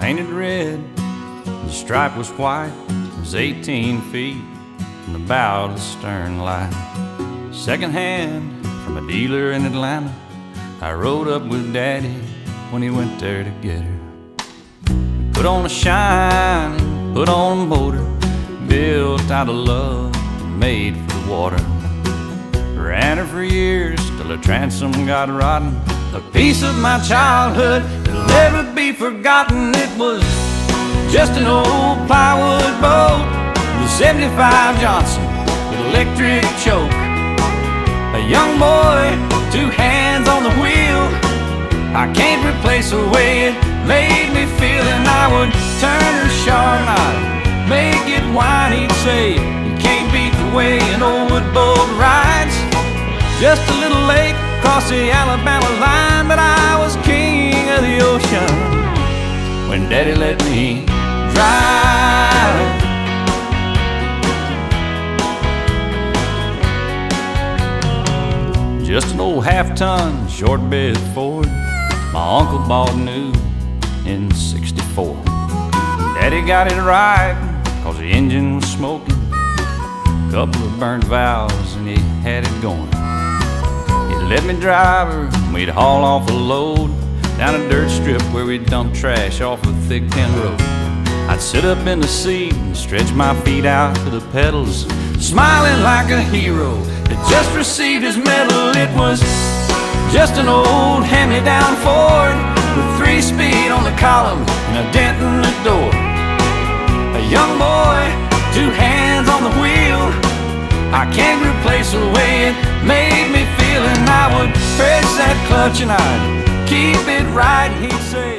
painted red, the stripe was white. It was 18 feet from the bow to the stern light. Second hand from a dealer in Atlanta, I rode up with Daddy when he went there to get her. We put on a shine, put on a motor, built out of love, made for the water. Ran her for years till the transom got rotten. A piece of my childhood that'll never be forgotten. It was just an old plywood boat, the 75 Johnson with electric choke. A young boy, 2 hands on the wheel. I can't replace the way it made me feel. And I would turn her sharp and I'd make it whine. He'd say, you can't beat the way an old wood boat rides. Just a little lake across the Alabama line, but I was king of the ocean when Daddy let me drive. Just an old half-ton short bed Ford my uncle bought new in '64. Daddy got it right cause the engine was smoking, couple of burnt valves and he had it going. He'd let me drive her and we'd haul off a load down a dirt strip where we'd dump trash off a thick tin road. I'd sit up in the seat and stretch my feet out to the pedals, smiling like a hero that just received his medal. It was just an old hand-me-down Ford with 3-speed on the column and a dent in the door. A young boy, 2 hands on the wheel. I can't replace the way it made me feel. And I would press that clutch and I'd keep it right. And he'd say,